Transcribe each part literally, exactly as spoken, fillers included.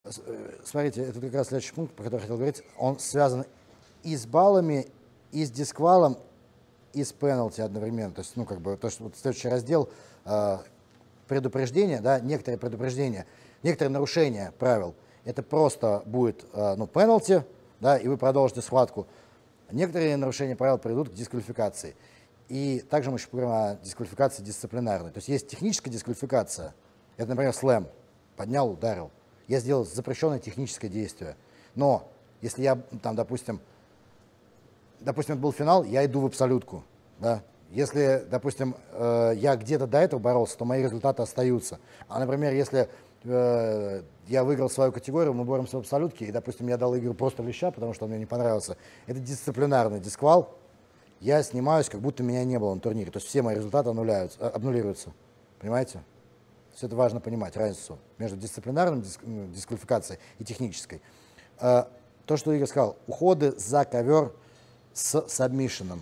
Смотрите, это как раз следующий пункт, про который я хотел говорить. Он связан и с баллами, и с дисквалом, и с пенальти одновременно. То есть, ну, как бы, то, что вот следующий раздел э, предупреждения, да, некоторые предупреждения, некоторые нарушения правил. Это просто будет, э, ну, пенальти, да, и вы продолжите схватку. Некоторые нарушения правил приведут к дисквалификации. И также мы еще поговорим о дисквалификации дисциплинарной. То есть есть техническая дисквалификация. Это, например, слэм. Поднял, ударил. Я сделал запрещенное техническое действие. Но если я, там, допустим, допустим, это был финал, я иду в абсолютку. Да? Если, допустим, э, я где-то до этого боролся, то мои результаты остаются. А, например, если э, я выиграл свою категорию, мы боремся в абсолютке, и, допустим, я дал игру просто леща, потому что он мне не понравился, это дисциплинарный дисквал. Я снимаюсь, как будто меня не было на турнире. То есть все мои результаты аннулируются, аннулируются. Понимаете? Все это важно понимать, разницу между дисциплинарной диск, дисквалификацией и технической. А, то, что Игорь сказал, уходы за ковер с сабмишеном.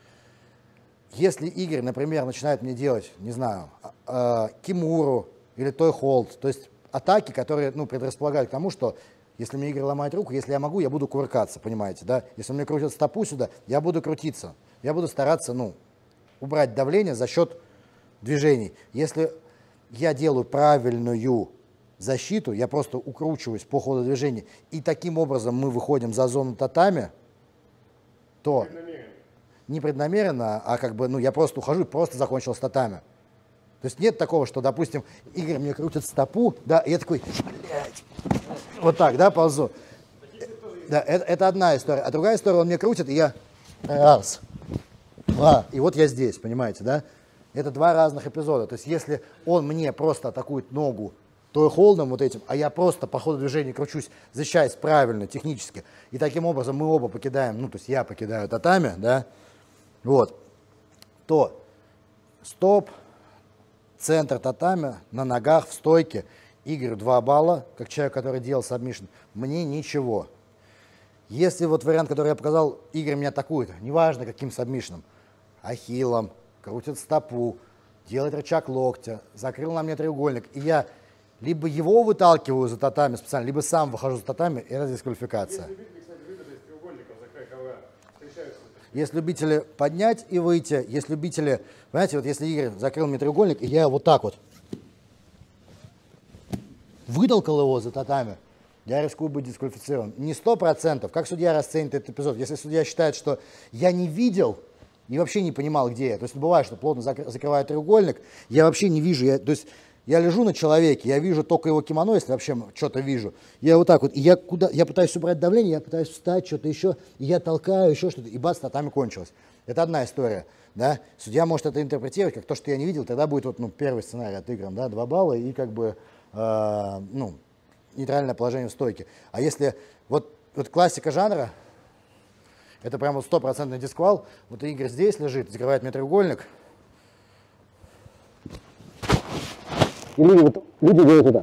Если Игорь, например, начинает мне делать, не знаю, а, кимуру или той холд, то есть атаки, которые, ну, предрасполагают к тому, что если мне Игорь ломает руку, если я могу, я буду кувыркаться, понимаете, да? Если он мне крутит стопу сюда, я буду крутиться. Я буду стараться, ну, убрать давление за счет движений. Если я делаю правильную защиту, я просто укручиваюсь по ходу движения, и таким образом мы выходим за зону татами, то преднамеренно. Не преднамеренно, а как бы, ну, я просто ухожу и просто закончил с татами. То есть нет такого, что, допустим, Игорь мне крутит стопу, да, и я такой, блядь, вот так, да, ползу. Да, это, это одна история. А другая история, он мне крутит, и я раз, два, и вот я здесь, понимаете, да? Это два разных эпизода. То есть если он мне просто атакует ногу той холдом вот этим, а я просто по ходу движения кручусь, защищаясь правильно, технически, и таким образом мы оба покидаем, ну, то есть я покидаю татами, да, вот, то стоп, центр татами, на ногах, в стойке, Игорю два балла, как человек, который делал сабмишн, мне ничего. Если вот вариант, который я показал, Игорь меня атакует, неважно каким сабмишном, ахиллом, крутит стопу, делает рычаг локтя, закрыл на мне треугольник, и я либо его выталкиваю за татами специально, либо сам выхожу за татами, это дисквалификация. Есть любители, кстати, выхода из треугольников за край ковра. Есть любители поднять и выйти, есть любители, понимаете, вот если Игорь закрыл мне треугольник, и я вот так вот вытолкал его за татами, я рискую быть дисквалифицирован. Не сто процентов. Как судья расценит этот эпизод? Если судья считает, что я не видел и вообще не понимал, где я. То есть бывает, что плотно закрывает треугольник, я вообще не вижу. Я, то есть я лежу на человеке, я вижу только его кимоно, если вообще что-то вижу. Я вот так вот, и я, куда, я пытаюсь убрать давление, я пытаюсь встать, что-то еще, и я толкаю, еще что-то, и бац, татами кончилось. Это одна история. Да? Судья может это интерпретировать как то, что я не видел, тогда будет вот, ну, первый сценарий отыгран, да, два балла и как бы э, ну, нейтральное положение в стойке. А если вот, вот классика жанра, это прям вот стопроцентный дисквал. Вот Игорь здесь лежит, закрывает мне треугольник. И люди, вот, люди делают это.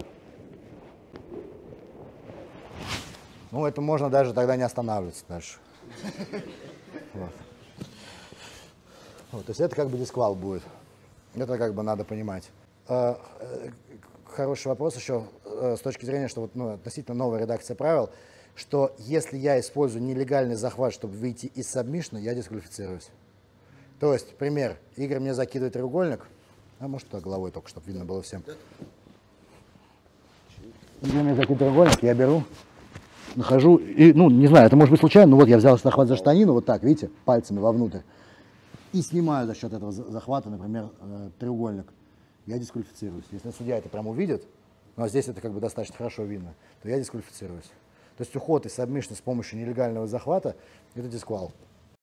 Ну, это можно даже тогда не останавливаться дальше. Вот. Вот, то есть это как бы дисквал будет. Это как бы надо понимать. А, хороший вопрос еще с точки зрения, что вот, ну, относительно новая редакция правил, что если я использую нелегальный захват, чтобы выйти из сабмишна, я дисквалифицируюсь. То есть, пример, Игорь мне закидывает треугольник, а может туда головой только, чтобы видно было всем. Игорь мне закидывает треугольник, я беру, нахожу, и, ну, не знаю, это может быть случайно, но вот я взял захват за штанину, вот так, видите, пальцами вовнутрь, и снимаю за счет этого захвата, например, треугольник. Я дисквалифицируюсь. Если судья это прям увидит, но здесь это как бы достаточно хорошо видно, то я дисквалифицируюсь. То есть уход из сабмишна с помощью нелегального захвата – это дисквал.